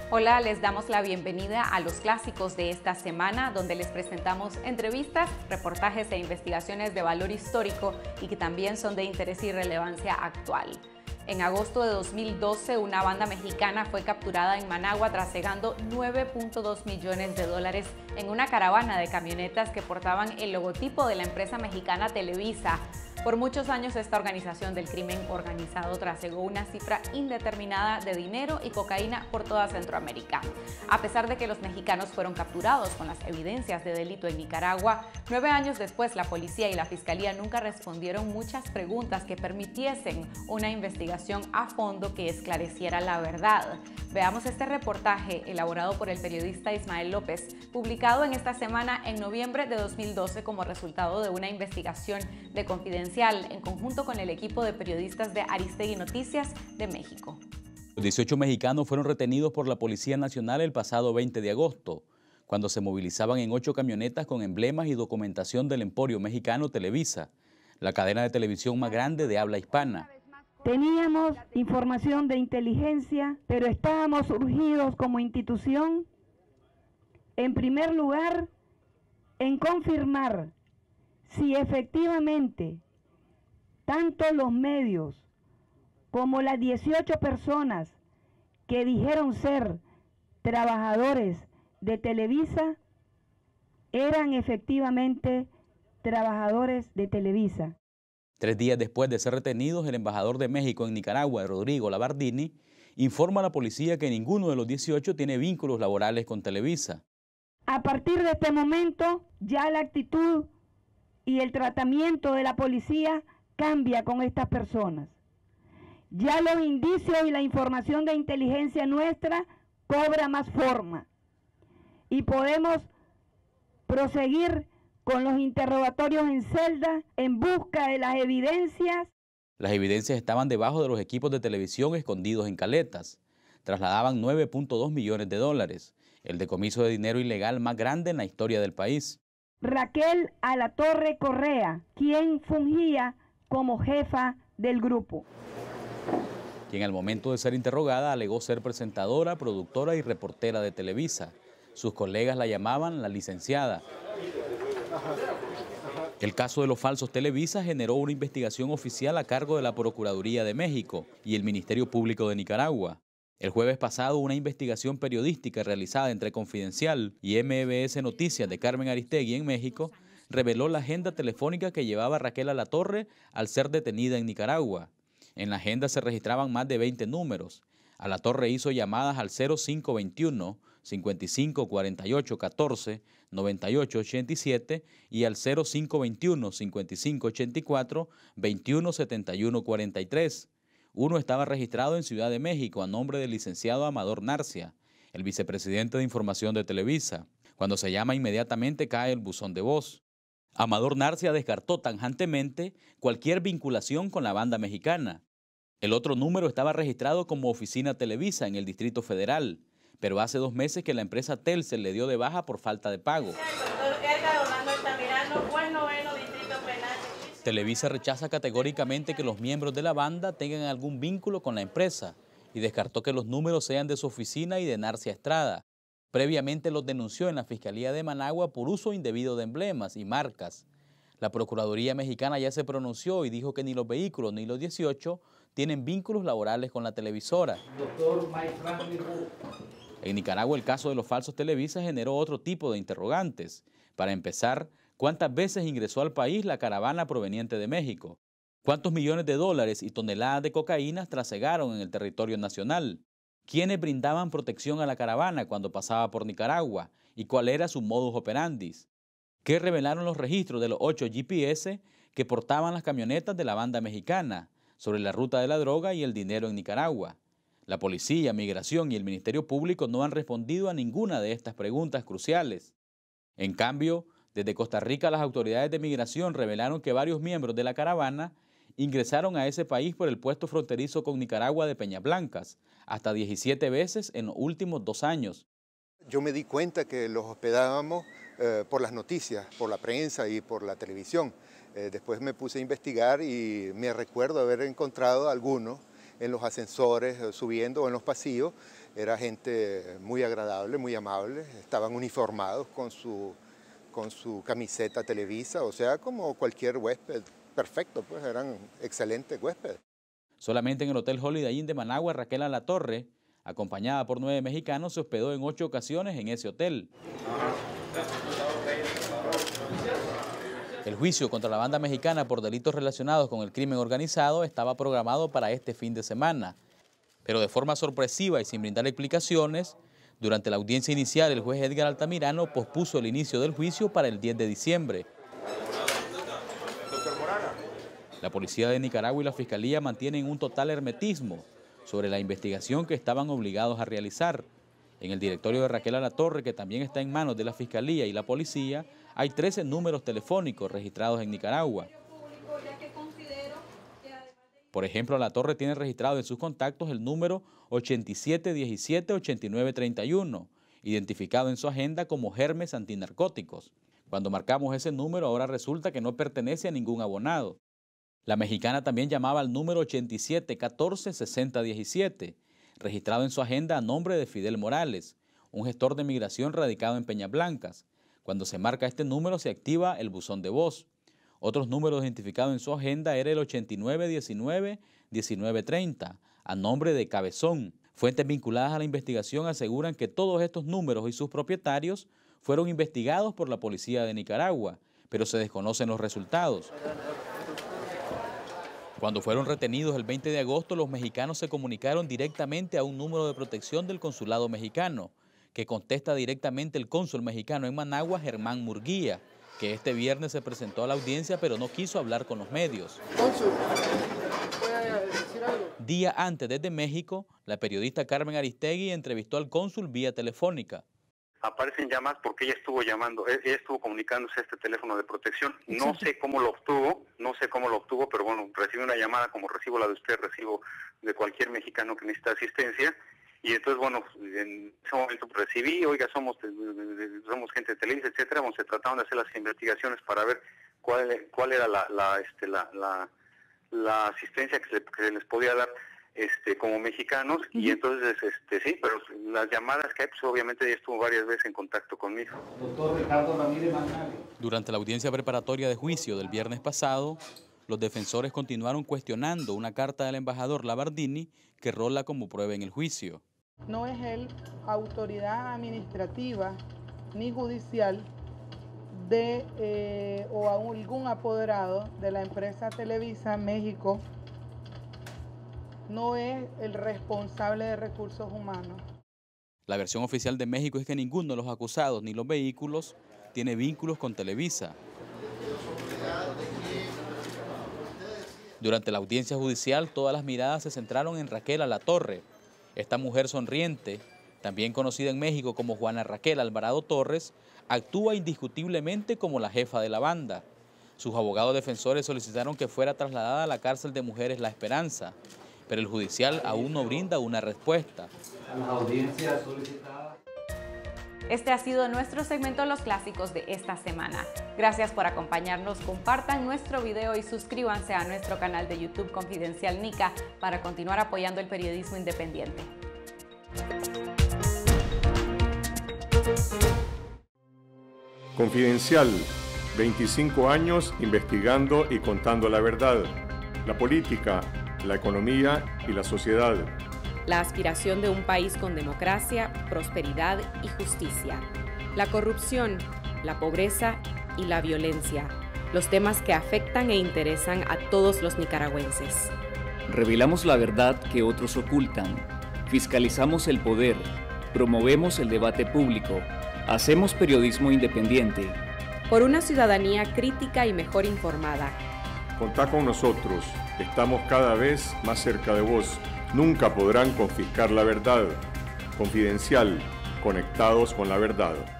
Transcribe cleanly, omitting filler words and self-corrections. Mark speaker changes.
Speaker 1: Hola, les damos la bienvenida a los clásicos de esta semana, donde les presentamos entrevistas, reportajes e investigaciones de valor histórico y que también son de interés y relevancia actual. En agosto de 2012, una banda mexicana fue capturada en Managua trasegando $9.2 millones en una caravana de camionetas que portaban el logotipo de la empresa mexicana Televisa. Por muchos años, esta organización del crimen organizado trasegó una cifra indeterminada de dinero y cocaína por toda Centroamérica. A pesar de que los mexicanos fueron capturados con las evidencias de delito en Nicaragua, 9 años después la policía y la fiscalía nunca respondieron muchas preguntas que permitiesen una investigación a fondo que esclareciera la verdad. Veamos este reportaje elaborado por el periodista Ismael López, publicado en esta semana en noviembre de 2012 como resultado de una investigación de Confidencial en conjunto con el equipo de periodistas de Aristegui Noticias de México.
Speaker 2: Los 18 mexicanos fueron retenidos por la Policía Nacional el pasado 20 de agosto, cuando se movilizaban en 8 camionetas con emblemas y documentación del emporio mexicano Televisa, la cadena de televisión más grande de habla hispana.
Speaker 3: Teníamos información de inteligencia, pero estábamos urgidos como institución, en primer lugar, en confirmar si efectivamente tanto los medios como las 18 personas que dijeron ser trabajadores de Televisa eran efectivamente trabajadores de Televisa.
Speaker 2: 3 días después de ser retenidos, el embajador de México en Nicaragua, Rodrigo Labardini, informa a la policía que ninguno de los 18 tiene vínculos laborales con Televisa.
Speaker 3: A partir de este momento, ya la actitud y el tratamiento de la policía cambia con estas personas. Ya los indicios y la información de inteligencia nuestra cobra más forma y podemos proseguir con los interrogatorios en celda en busca de las evidencias.
Speaker 2: Las evidencias estaban debajo de los equipos de televisión escondidos en caletas. Trasladaban $9.2 millones, el decomiso de dinero ilegal más grande en la historia del país.
Speaker 3: Raquel Alatorre Correa, quien fungía como jefa del grupo.
Speaker 2: Quien al momento de ser interrogada alegó ser presentadora, productora y reportera de Televisa. Sus colegas la llamaban la licenciada. El caso de los falsos Televisa generó una investigación oficial a cargo de la Procuraduría de México y el Ministerio Público de Nicaragua. El jueves pasado, una investigación periodística realizada entre Confidencial y MBS Noticias de Carmen Aristegui en México reveló la agenda telefónica que llevaba Raquel Alatorre al ser detenida en Nicaragua. En la agenda se registraban más de 20 números. Alatorre hizo llamadas al 0521 55 48 14 98 87 y al 0521 55 84 21 71 43. Uno estaba registrado en Ciudad de México a nombre del licenciado Amador Narcia, el vicepresidente de Información de Televisa. Cuando se llama, inmediatamente cae el buzón de voz. Amador Narcia descartó tajantemente cualquier vinculación con la banda mexicana. El otro número estaba registrado como Oficina Televisa en el Distrito Federal, pero hace 2 meses que la empresa Telcel le dio de baja por falta de pago. Televisa rechaza categóricamente que los miembros de la banda tengan algún vínculo con la empresa y descartó que los números sean de su oficina y de Narcia Estrada. Previamente los denunció en la Fiscalía de Managua por uso indebido de emblemas y marcas. La Procuraduría Mexicana ya se pronunció y dijo que ni los vehículos ni los 18 tienen vínculos laborales con la televisora. En Nicaragua, el caso de los falsos Televisa generó otro tipo de interrogantes. Para empezar, ¿cuántas veces ingresó al país la caravana proveniente de México? ¿Cuántos millones de dólares y toneladas de cocaína trasegaron en el territorio nacional? ¿Quiénes brindaban protección a la caravana cuando pasaba por Nicaragua? ¿Y cuál era su modus operandi? ¿Qué revelaron los registros de los 8 GPS que portaban las camionetas de la banda mexicana sobre la ruta de la droga y el dinero en Nicaragua? La policía, migración y el Ministerio Público no han respondido a ninguna de estas preguntas cruciales. En cambio, desde Costa Rica las autoridades de migración revelaron que varios miembros de la caravana ingresaron a ese país por el puesto fronterizo con Nicaragua de Peñas Blancas, hasta 17 veces en los últimos 2 años.
Speaker 4: Yo me di cuenta que los hospedábamos por las noticias, por la prensa y por la televisión. Después me puse a investigar y me recuerdo haber encontrado algunos en los ascensores subiendo o en los pasillos Era gente muy agradable, muy amable, estaban uniformados con su camiseta Televisa, o sea, como cualquier huésped, perfecto, pues eran excelentes huéspedes.
Speaker 2: Solamente en el Hotel Holiday Inn de Managua, Raquel Alatorre, acompañada por 9 mexicanos, se hospedó en 8 ocasiones en ese hotel. El juicio contra la banda mexicana por delitos relacionados con el crimen organizado estaba programado para este fin de semana, pero de forma sorpresiva y sin brindar explicaciones, durante la audiencia inicial el juez Edgar Altamirano pospuso el inicio del juicio para el 10 de diciembre. La policía de Nicaragua y la fiscalía mantienen un total hermetismo sobre la investigación que estaban obligados a realizar. En el directorio de Raquel Alatorre, que también está en manos de la fiscalía y la policía, hay 13 números telefónicos registrados en Nicaragua. Por ejemplo, Alatorre tiene registrado en sus contactos el número 8717-8931, identificado en su agenda como Hermes Antinarcóticos. Cuando marcamos ese número, ahora resulta que no pertenece a ningún abonado. La mexicana también llamaba al número 8714-6017, registrado en su agenda a nombre de Fidel Morales, un gestor de migración radicado en Peñas Blancas. Cuando se marca este número se activa el buzón de voz. Otros números identificados en su agenda era el 8919-1930, a nombre de Cabezón. Fuentes vinculadas a la investigación aseguran que todos estos números y sus propietarios fueron investigados por la policía de Nicaragua, pero se desconocen los resultados. Cuando fueron retenidos el 20 de agosto, los mexicanos se comunicaron directamente a un número de protección del consulado mexicano, que contesta directamente el cónsul mexicano en Managua, Germán Murguía, que este viernes se presentó a la audiencia pero no quiso hablar con los medios. Cónsul, ¿puede decir algo? Día antes, desde México, la periodista Carmen Aristegui entrevistó al cónsul vía telefónica.
Speaker 5: Aparecen llamadas porque ella estuvo comunicándose a este teléfono de protección. No sé cómo lo obtuvo, pero bueno, recibí una llamada como recibo la de usted, recibo de cualquier mexicano que necesita asistencia. Y entonces, bueno, en ese momento recibí, oiga, somos gente de Televisa, etcétera. Bueno, se trataron de hacer las investigaciones para ver cuál era la asistencia que se les podía dar como mexicanos. Y entonces, sí, pero las llamadas que hay, pues obviamente ella estuvo varias veces en contacto conmigo.
Speaker 2: Doctor Ricardo Ramírez Managua. Durante la audiencia preparatoria de juicio del viernes pasado, los defensores continuaron cuestionando una carta del embajador Labardini que rola como prueba en el juicio.
Speaker 6: No es él autoridad administrativa ni judicial o algún apoderado de la empresa Televisa México, no es el responsable de recursos humanos.
Speaker 2: La versión oficial de México es que ninguno de los acusados ni los vehículos tiene vínculos con Televisa. Durante la audiencia judicial, todas las miradas se centraron en Raquel Alatorre. Esta mujer sonriente, también conocida en México como Juana Raquel Alvarado Torres, actúa indiscutiblemente como la jefa de la banda. Sus abogados defensores solicitaron que fuera trasladada a la cárcel de mujeres La Esperanza, pero el judicial aún no brinda una respuesta.
Speaker 1: Este ha sido nuestro segmento Los Clásicos de esta semana. Gracias por acompañarnos, compartan nuestro video y suscríbanse a nuestro canal de YouTube Confidencial Nica para continuar apoyando el periodismo independiente.
Speaker 7: Confidencial, 25 años investigando y contando la verdad, la política, la economía y la sociedad.
Speaker 8: La aspiración de un país con democracia, prosperidad y justicia. La corrupción, la pobreza y la violencia. Los temas que afectan e interesan a todos los nicaragüenses.
Speaker 9: Revelamos la verdad que otros ocultan. Fiscalizamos el poder. Promovemos el debate público. Hacemos periodismo independiente.
Speaker 8: Por una ciudadanía crítica y mejor informada.
Speaker 7: Contá con nosotros. Estamos cada vez más cerca de vos. Nunca podrán confiscar la verdad. Confidencial, conectados con la verdad.